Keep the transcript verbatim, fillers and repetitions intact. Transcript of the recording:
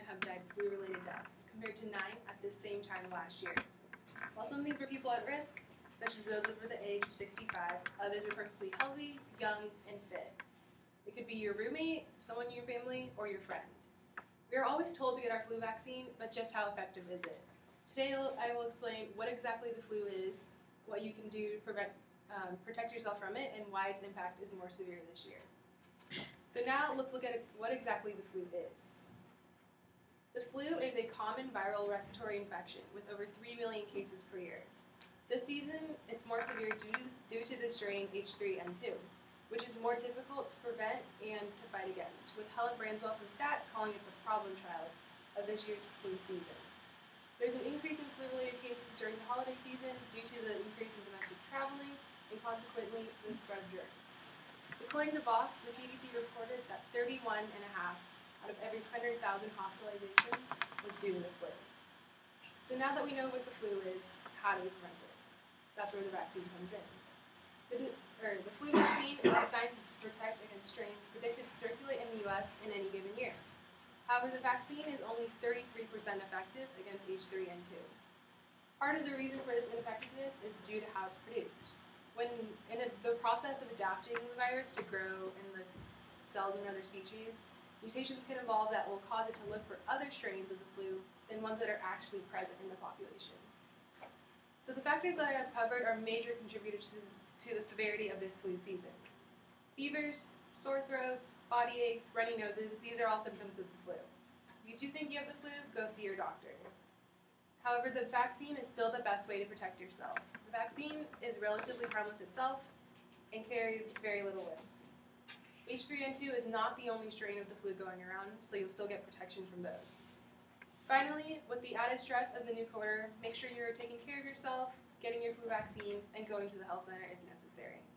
have died of flu-related deaths, compared to nine at this same time last year. While some of these were people at risk, such as those over the age of sixty-five, others were perfectly healthy, young, and fit. It could be your roommate, someone in your family, or your friend. We are always told to get our flu vaccine, but just how effective is it? Today I will explain what exactly the flu is, what you can do to prevent, um, protect yourself from it, and why its impact is more severe this year. So now let's look at what exactly the flu is. The flu is a common viral respiratory infection with over three million cases per year. This season, it's more severe due to, due to the strain H three N two, which is more difficult to prevent and to fight against, with Helen Branswell from STAT calling it the problem child of this year's flu season. There's an increase in flu-related cases during the holiday season due to the increase in domestic traveling and consequently the spread of germs. According to Vox, the C D C reported that thirty-one and a half out of every one hundred thousand hospitalizations was due to the flu. So now that we know what the flu is, how do we prevent it? That's where the vaccine comes in. The, or, the flu vaccine is designed to protect against strains predicted to circulate in the U S in any given year. However, the vaccine is only thirty-three percent effective against H three N two. Part of the reason for this ineffectiveness is due to how it's produced. When in a, the process of adapting the virus to grow in the cells of another species, mutations can evolve that will cause it to look for other strains of the flu than ones that are actually present in the population. So the factors that I have covered are major contributors to, this, to the severity of this flu season. Fevers, sore throats, body aches, runny noses, these are all symptoms of the flu. If you do think you have the flu, go see your doctor. However, the vaccine is still the best way to protect yourself. The vaccine is relatively harmless itself and carries very little risk. H three N two is not the only strain of the flu going around, so you'll still get protection from those. Finally, with the added stress of the new quarter, make sure you're taking care of yourself, getting your flu vaccine, and going to the health center if necessary.